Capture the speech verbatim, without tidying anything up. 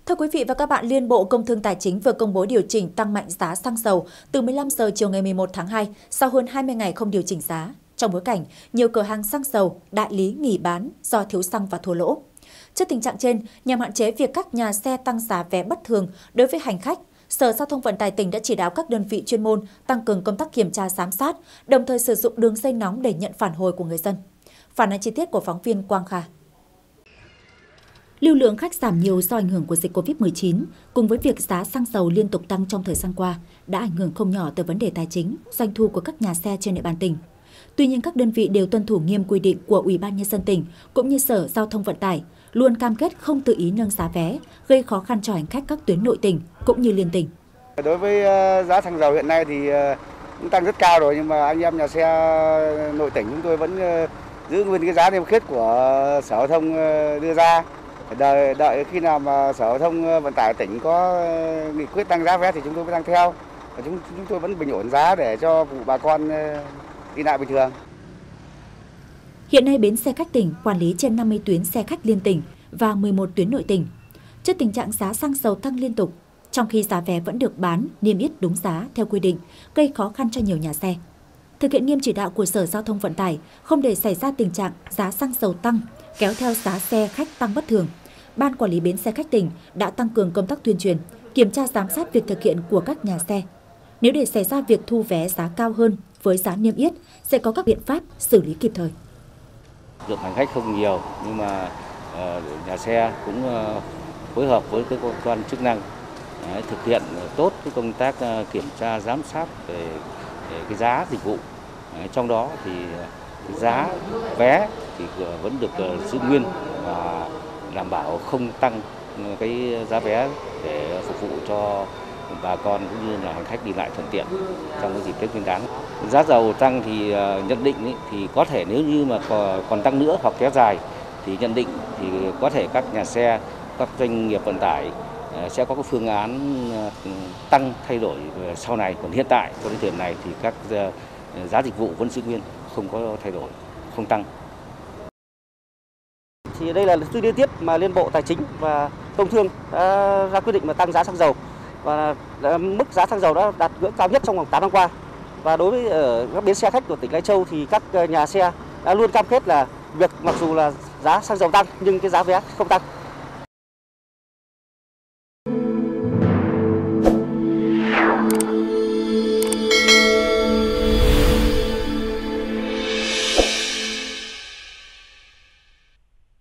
Thưa quý vị và các bạn, Liên Bộ Công Thương Tài chính vừa công bố điều chỉnh tăng mạnh giá xăng dầu từ mười lăm giờ chiều ngày mười một tháng hai sau hơn hai mươi ngày không điều chỉnh giá. Trong bối cảnh, nhiều cửa hàng xăng dầu, đại lý nghỉ bán do thiếu xăng và thua lỗ. Trước tình trạng trên, nhằm hạn chế việc các nhà xe tăng giá vé bất thường đối với hành khách, Sở Giao thông Vận tải tỉnh đã chỉ đạo các đơn vị chuyên môn tăng cường công tác kiểm tra giám sát, đồng thời sử dụng đường dây nóng để nhận phản hồi của người dân. Phản ánh chi tiết của phóng viên Quang Kha. Lưu lượng khách giảm nhiều do ảnh hưởng của dịch Covid mười chín, cùng với việc giá xăng dầu liên tục tăng trong thời gian qua, đã ảnh hưởng không nhỏ tới vấn đề tài chính, doanh thu của các nhà xe trên địa bàn tỉnh. Tuy nhiên, các đơn vị đều tuân thủ nghiêm quy định của Ủy ban Nhân dân tỉnh cũng như Sở Giao thông Vận tải, luôn cam kết không tự ý nâng giá vé, gây khó khăn cho hành khách các tuyến nội tỉnh cũng như liên tỉnh. Đối với giá xăng dầu hiện nay thì cũng tăng rất cao rồi, nhưng mà anh em nhà xe nội tỉnh chúng tôi vẫn giữ nguyên cái giá niêm yết của Sở Giao thông đưa ra. Đợi, đợi khi nào mà Sở Giao thông Vận tải tỉnh có nghị quyết tăng giá vé thì chúng tôi mới tăng theo. Và chúng, chúng tôi vẫn bình ổn giá để cho bà con đi lại bình thường. Hiện nay, bến xe khách tỉnh quản lý trên năm mươi tuyến xe khách liên tỉnh và mười một tuyến nội tỉnh. Trước tình trạng giá xăng dầu tăng liên tục, trong khi giá vé vẫn được bán niêm yết đúng giá theo quy định, gây khó khăn cho nhiều nhà xe. Thực hiện nghiêm chỉ đạo của Sở Giao thông Vận tải, không để xảy ra tình trạng giá xăng dầu tăng kéo theo giá xe khách tăng bất thường, Ban Quản lý bến xe khách tỉnh đã tăng cường công tác tuyên truyền, kiểm tra giám sát việc thực hiện của các nhà xe. Nếu để xảy ra việc thu vé giá cao hơn với giá niêm yết, sẽ có các biện pháp xử lý kịp thời. Lượng hành khách không nhiều, nhưng mà uh, nhà xe cũng uh, phối hợp với cơ quan chức năng đấy, thực hiện tốt cái công tác uh, kiểm tra giám sát về, về cái giá dịch vụ. Đấy, trong đó thì uh, giá vé thì uh, vẫn được uh, giữ nguyên và đảm bảo không tăng cái giá vé để phục vụ cho bà con cũng như là hành khách đi lại thuận tiện trong cái dịp Tết Nguyên đán. Giá dầu tăng thì nhận định ý, thì có thể nếu như mà còn tăng nữa hoặc kéo dài thì nhận định thì có thể các nhà xe, các doanh nghiệp vận tải sẽ có cái phương án tăng thay đổi sau này. Còn hiện tại cho đến thời điểm này thì các giá dịch vụ vẫn giữ nguyên, không có thay đổi, không tăng. Thì đây là lần thứ liên tiếp mà Liên Bộ Tài chính và Công Thương đã ra quyết định mà tăng giá xăng dầu, và mức giá xăng dầu đã đạt ngưỡng cao nhất trong vòng tám năm qua. Và đối với ở các bến xe khách của tỉnh Lai Châu thì các nhà xe đã luôn cam kết là việc mặc dù là giá xăng dầu tăng nhưng cái giá vé không tăng.